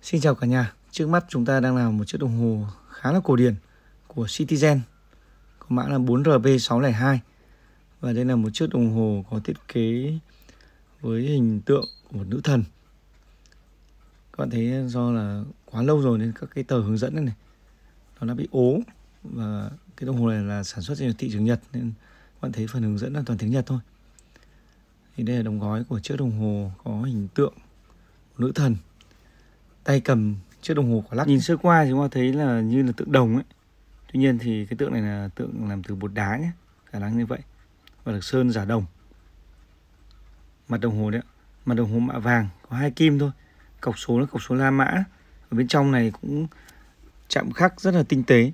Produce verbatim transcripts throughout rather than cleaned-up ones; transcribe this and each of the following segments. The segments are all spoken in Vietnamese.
Xin chào cả nhà, trước mắt chúng ta đang làm một chiếc đồng hồ khá là cổ điển của Citizen, có mã là bốn R B sáu không hai. Và đây là một chiếc đồng hồ có thiết kế với hình tượng của một nữ thần. Các bạn thấy do là quá lâu rồi nên các cái tờ hướng dẫn này, này nó đã bị ố. Và cái đồng hồ này là sản xuất trên thị trường Nhật nên các bạn thấy phần hướng dẫn là toàn tiếng Nhật thôi. Thì đây là đóng gói của chiếc đồng hồ có hình tượng nữ thần, tay cầm chiếc đồng hồ quả lắc. Nhìn sơ qua thì chúng ta thấy là như là tượng đồng ấy. Tuy nhiên thì cái tượng này là tượng làm từ bột đá nhé, khả năng như vậy, và được sơn giả đồng. Mặt đồng hồ đấy, mặt đồng hồ mạ vàng, có hai kim thôi. Cọc số là cọc số La Mã. Ở bên trong này cũng chạm khắc rất là tinh tế.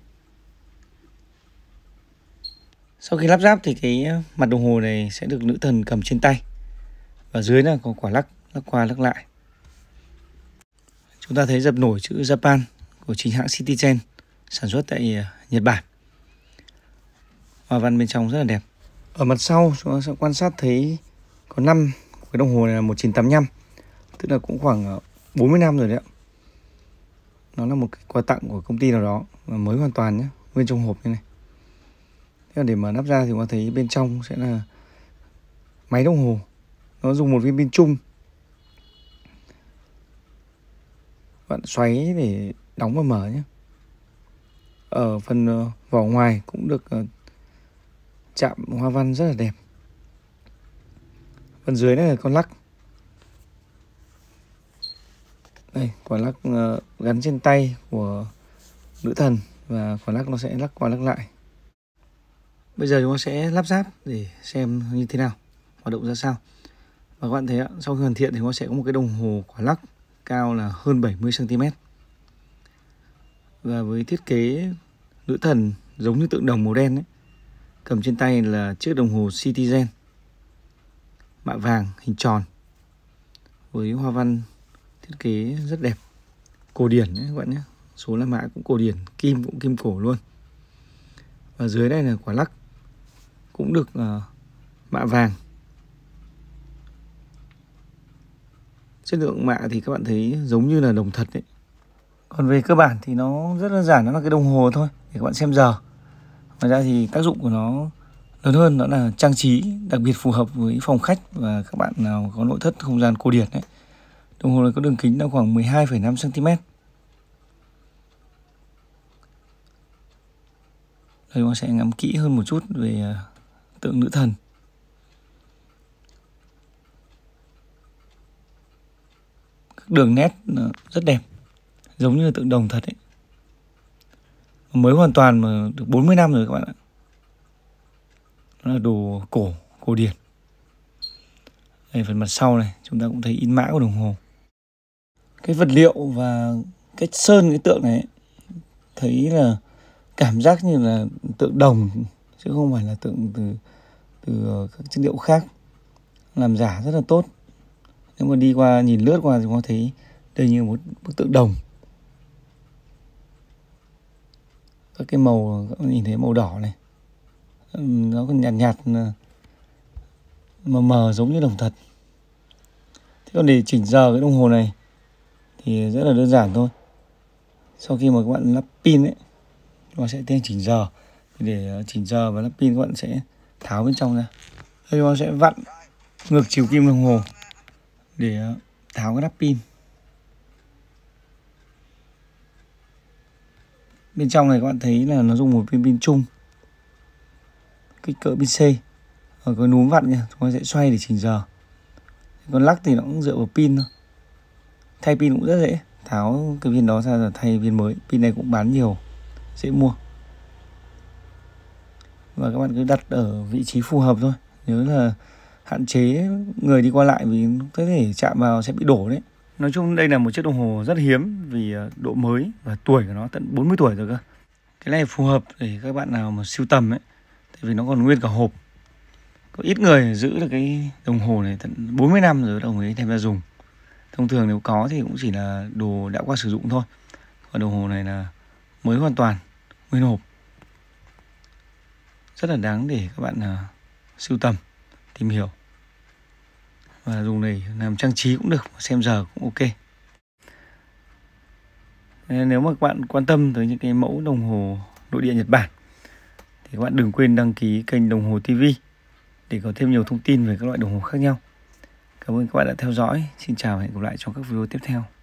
Sau khi lắp ráp thì cái mặt đồng hồ này sẽ được nữ thần cầm trên tay, và dưới là có quả lắc, lắc qua lắc lại. Chúng ta thấy dập nổi chữ Japan của chính hãng Citizen, sản xuất tại Nhật Bản. Hoa văn bên trong rất là đẹp. Ở mặt sau chúng ta sẽ quan sát thấy có năm cái đồng hồ này là một nghìn chín trăm tám mươi lăm, tức là cũng khoảng bốn mươi năm rồi đấy ạ. Nó là một cái quà tặng của công ty nào đó, và mới hoàn toàn nhé, nguyên trong hộp như này. Thế là để mà lắp ra thì chúng ta thấy bên trong sẽ là máy đồng hồ. Nó dùng một viên pin chung. Bạn xoáy để đóng và mở nhé. Ở phần vỏ ngoài cũng được chạm hoa văn rất là đẹp. Phần dưới này là con lắc. Đây, quả lắc gắn trên tay của nữ thần, và quả lắc nó sẽ lắc qua lắc lại. Bây giờ chúng ta sẽ lắp ráp để xem như thế nào, hoạt động ra sao. Và các bạn thấy ạ, sau khi hoàn thiện thì nó sẽ có một cái đồng hồ quả lắc cao là hơn bảy mươi xăng ti mét. Và với thiết kế nữ thần giống như tượng đồng màu đen ấy, cầm trên tay là chiếc đồng hồ Citizen mạ vàng hình tròn với hoa văn thiết kế rất đẹp, cổ điển đấy các bạn nhé. Số La Mã cũng cổ điển, kim cũng kim cổ luôn. Và dưới đây là quả lắc cũng được uh, mạ vàng. Chất lượng mạ thì các bạn thấy giống như là đồng thật đấy. Còn về cơ bản thì nó rất đơn giản, nó là cái đồng hồ thôi để các bạn xem giờ. Ngoài ra thì tác dụng của nó lớn hơn, đó là trang trí, đặc biệt phù hợp với phòng khách và các bạn nào có nội thất không gian cổ điển đấy. Đồng hồ này có đường kính là khoảng mười hai phẩy năm xăng ti mét. Đây chúng ta sẽ ngắm kỹ hơn một chút về tượng nữ thần. Các đường nét rất đẹp, giống như là tượng đồng thật ấy. Mới hoàn toàn mà được bốn mươi năm rồi các bạn ạ. Nó là đồ cổ, cổ điển. Đây, phần mặt sau này chúng ta cũng thấy in mã của đồng hồ. Cái vật liệu và cách sơn cái tượng này ấy, thấy là cảm giác như là tượng đồng chứ không phải là tượng từ từ các chất liệu khác, làm giả rất là tốt. Nếu mà đi qua nhìn lướt qua thì có thấy đây như một bức tượng đồng. Các cái màu các bạn nhìn thấy màu đỏ này, nó còn nhạt nhạt mờ mờ giống như đồng thật. Thế còn để chỉnh giờ cái đồng hồ này thì rất là đơn giản thôi. Sau khi mà các bạn lắp pin ấy, các bạn sẽ tiến hành chỉnh giờ. Để chỉnh giờ và lắp pin, các bạn sẽ tháo bên trong ra. Đây, chúng ta sẽ vặn ngược chiều kim đồng hồ để tháo cái nắp pin. Bên trong này các bạn thấy là nó dùng một viên pin chung, kích cỡ pin C. Ở cái núm vặn nha, chúng ta sẽ xoay để chỉnh giờ. Còn lắc thì nó cũng dựa vào pin thôi. Thay pin cũng rất dễ, tháo cái viên đó ra rồi thay viên mới. Pin này cũng bán nhiều, dễ mua. Và các bạn cứ đặt ở vị trí phù hợp thôi. Nhớ là hạn chế người đi qua lại vì có thể chạm vào sẽ bị đổ đấy. Nói chung đây là một chiếc đồng hồ rất hiếm vì độ mới và tuổi của nó tận bốn mươi tuổi rồi cơ. Cái này phù hợp để các bạn nào mà sưu tầm ấy, tại vì nó còn nguyên cả hộp. Có ít người giữ được cái đồng hồ này tận bốn mươi năm rồi đồng ấy đem ra dùng. Thông thường nếu có thì cũng chỉ là đồ đã qua sử dụng thôi. Còn đồng hồ này là mới hoàn toàn, nguyên hộp. Rất là đáng để các bạn uh, sưu tầm, tìm hiểu. Và dùng này làm trang trí cũng được, xem giờ cũng ok. Nếu mà các bạn quan tâm tới những cái mẫu đồng hồ nội địa Nhật Bản thì các bạn đừng quên đăng ký kênh Đồng Hồ ti vi để có thêm nhiều thông tin về các loại đồng hồ khác nhau. Cảm ơn các bạn đã theo dõi. Xin chào và hẹn gặp lại trong các video tiếp theo.